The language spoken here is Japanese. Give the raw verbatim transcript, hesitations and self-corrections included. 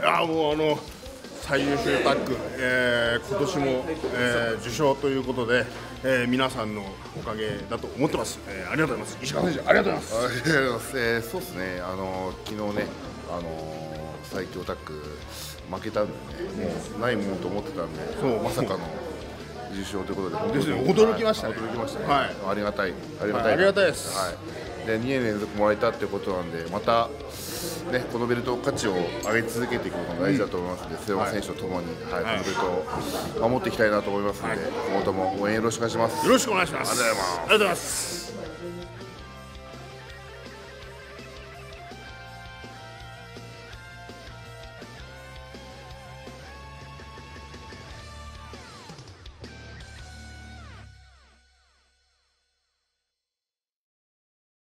やもうあの最優秀タッグ、えー、今年も、えー、受賞ということで、えー、皆さんのおかげだと思ってます。えー、ありがとうございます。石川選手ありがとうございます。 ありがとうございます。えー、そうですね。あの昨日ね、あの最強タッグ負けたんでね、もうないもんと思ってたんで、そうまさかの受賞ということで、 ですね、驚きましたね。 驚きましたね。 はい、 ありがたい、ありがたい、 ありがたいです。 はい。でにねん連続もらえたってことなんで、またねこのベルト価値を上げ続けていくことが大事だと思いますので、瀬山選手とともに、はい、このベルトを守っていきたいなと思いますので、今後とも応援よろしくお願いします。 よろしくお願いします。 ありがとうございます。 ありがとうございます。